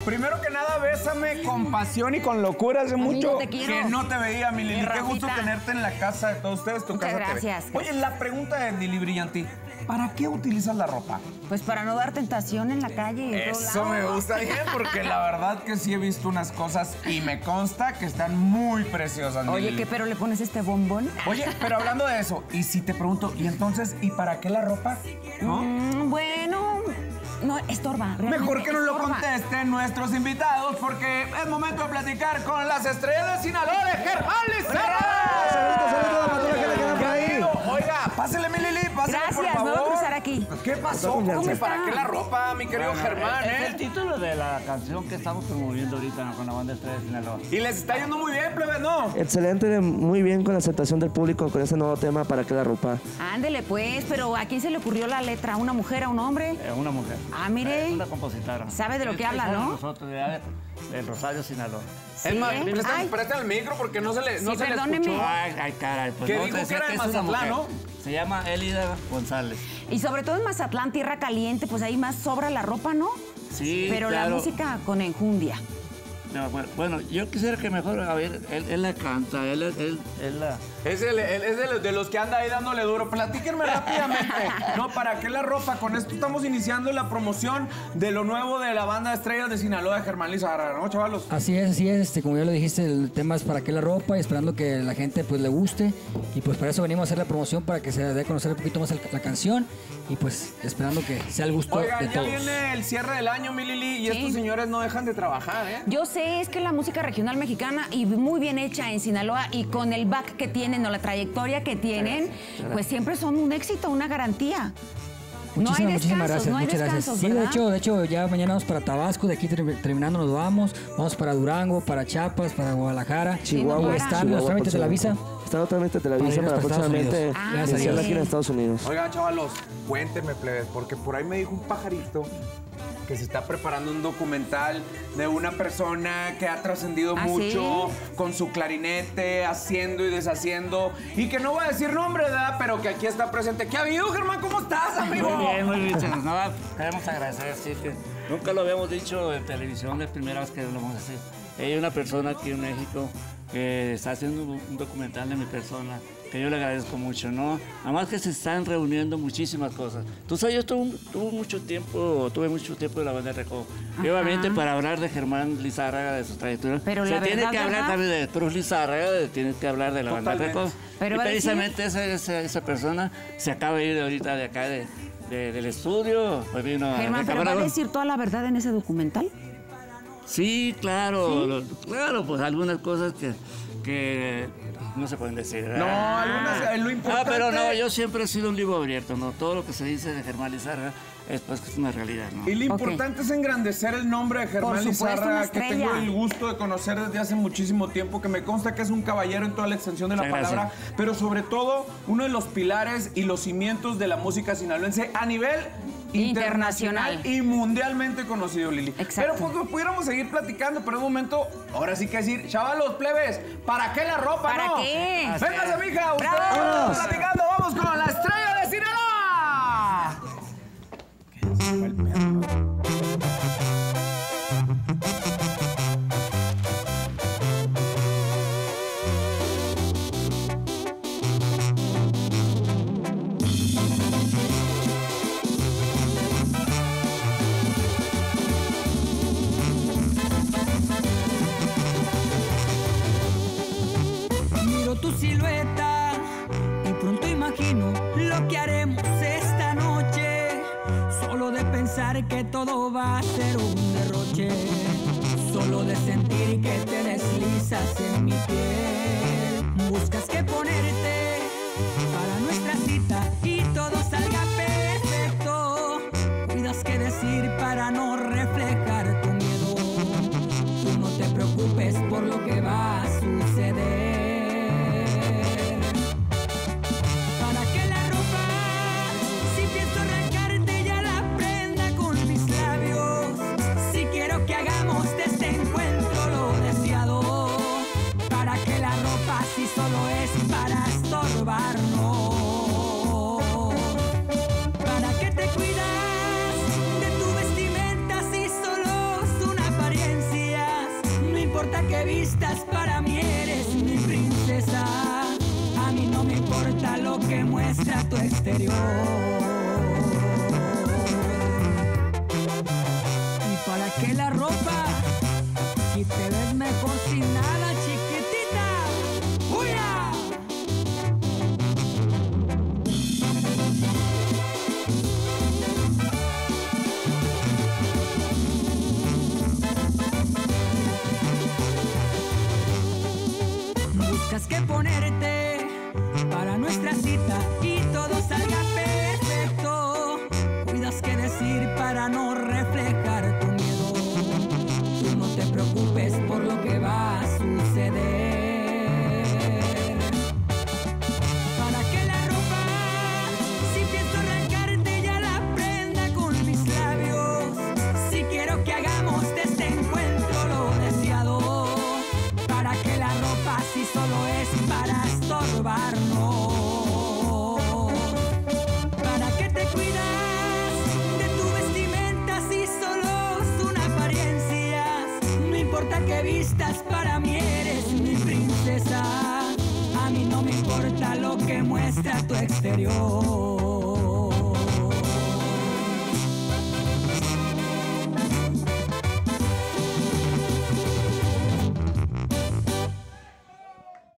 Primero que nada, bésame con pasión y con locura. Hace mucho que no te veía, mi Lili. Qué gusto tenerte en la casa de todos ustedes. Tu Muchas casa gracias. te ve. Oye, la pregunta de Lili Brillanti. ¿Para qué utilizas la ropa? Pues para no dar tentación en la calle y en Eso me gusta bien, porque la verdad que sí he visto unas cosas y me consta que están muy preciosas, mi Oye, Lili. ¿qué pero le pones este bombón? Oye, pero hablando de eso, y si te pregunto, ¿y entonces, y para qué la ropa? ¿No? Bueno, no, estorba. Mejor que nos lo estorba. contesten nuestros invitados, porque es momento de platicar con las estrellas de Sinaloa de Germán Lizárraga. Saludos a toda la gente que anda por ahí. Oiga, pásele, mi Lili, pásele, por Gracias, favor. me voy a cruzar aquí. ¿Qué pasó? ¿Cómo ¿Para está? qué la ropa, mi querido Germán, Es el título de la canción que estamos promoviendo ahorita con la banda Estrella de Sinaloa. Y les está yendo muy bien, plebe, ¿no? Excelente, muy bien con la aceptación del público con ese nuevo tema, ¿para qué la ropa? Ándele pues, pero ¿a quién se le ocurrió la letra? ¿A una mujer, a un hombre? Una mujer. Ah, mire. Una compositora. Sabe de lo que habla, Somos ¿no? Nosotros del Rosario, Sinaloa. Sí, Es más, ¿eh? Ay. préstame el micro porque no se le, no Sí, se le perdóneme. escuchó. Ay, caray. Pues Que no, dijo te decía que era de es una Mazatlán, mujer. ¿no? Se llama Elida González. Y sobre todo en Mazatlán, tierra caliente, pues ahí más sobra la ropa, ¿no? Sí, Pero claro. la música con enjundia. No, bueno, yo quisiera que mejor, a ver, él la canta, él la... Es de los que anda ahí dándole duro. Platíquenme rápidamente. No, ¿para qué la ropa? Con esto estamos iniciando la promoción de lo nuevo de la banda Estrellas de Sinaloa de Germán Lizárraga, ¿no, chavalos? Así es, como ya lo dijiste, el tema es para qué la ropa y esperando que la gente pues le guste y pues para eso venimos a hacer la promoción para que se dé a conocer un poquito más la canción y pues esperando que sea el gusto Oigan, de ya todos. viene el cierre del año, mi Lili, y estos señores no dejan de trabajar, ¿eh? Yo sé, es que la música regional mexicana y muy bien hecha en Sinaloa y con el back que tienen o la trayectoria que tienen, pues siempre son un éxito, una garantía. Muchísimas gracias, no hay muchas gracias. descansos, Sí, ¿verdad? de hecho, ya mañana vamos para Tabasco, de aquí terminando nos vamos para Durango, para Chiapas, para Guadalajara, Chihuahua. están los trámites de la visa. Está los trámites de la visa irnos para para Estados próximamente Unidos. Ah, Gracias a iniciar Dios. aquí en Estados Unidos. Oigan, chavalos, cuéntenme, plebes, porque por ahí me dijo un pajarito que se está preparando un documental de una persona que ha trascendido ¿Ah, mucho con su clarinete, haciendo y deshaciendo, y que no voy a decir nombre, ¿verdad? Pero que aquí está presente. ¿Qué ha habido, Germán? ¿Cómo estás, amigo? Muy bien, chicos. No, queremos agradecer, sí, que nunca lo habíamos dicho en televisión, es la primera vez que lo vamos a hacer. Hay una persona aquí en México que está haciendo un documental de mi persona, que yo le agradezco mucho, ¿no? Además que se están reuniendo muchísimas cosas. Tú sabes, yo tuve mucho tiempo de la banda de Recodo. Y obviamente para hablar de Germán Lizárraga, de su trayectoria, Pero se la tiene verdad, que hablar ¿verdad? también de Cruz Lizárraga, tiene que hablar de la banda de Recodo. Pero Y va a decir- precisamente esa persona se acaba de ir ahorita de acá del estudio. Pues vino Germán, ¿pero va a decir toda la verdad en ese documental? Sí, claro, claro, pues algunas cosas que no se pueden decir. No, algunas, lo importante... pero no, yo siempre he sido un libro abierto, ¿no? Todo lo que se dice de Germán Lizárraga es pues una realidad, ¿no? Y lo importante es engrandecer el nombre de Germán Por supuesto, Lizárraga, una que estrella. tengo el gusto de conocer desde hace muchísimo tiempo, que me consta que es un caballero en toda la extensión de la Muchas palabra, gracias. pero sobre todo uno de los pilares y los cimientos de la música sinaloense a nivel internacional y mundialmente conocido, Lili. Exacto. Pero pues, pudiéramos seguir platicando, pero en un momento, ahora sí que decir, chavalos, plebes, ¿para qué la ropa, ¿Para no? qué? Véngase, mija, ustedes ¡Bravo! están platicando, vamos con la estrella de Sinaloa. ¿Qué se fue el perro? Miro tu silueta y pronto imagino lo que haremos esta noche. Solo de pensar que todo va a ser un derroche. Solo de sentir que te deslizas en mi piel. Buscas que ponerte para nuestra cita y todo salga perfecto. Cuidas que decir para no reflejar tu miedo. Tú no te preocupes por lo que va a suceder. ¿Para qué la ropa? Si pienso arrancarte ya la prenda con mis labios. Si quiero que hagamos de este encuentro lo de que vistas, para mí eres mi princesa. A mí no me importa lo que muestra tu exterior. ¿Y para qué la ropa? Si te ves mejor sin nada, chiquitita. ¡Huya! Buscas que ponerte para nuestra cita y todo salga perfecto. Cuidas que decir para no reflejar tu miedo. Tú no te preocupes por lo que va a suceder. ¿Para qué la ropa? Si pienso arrancarte ya la prenda con mis labios. Si quiero que hagamos de este encuentro lo deseado. ¿Para qué la ropa si solo es para estorbarnos? ¿Para qué te cuidas de tu vestimenta si solo son apariencias? No importa que vistas, para mí eres mi princesa. A mí no me importa lo que muestra tu exterior.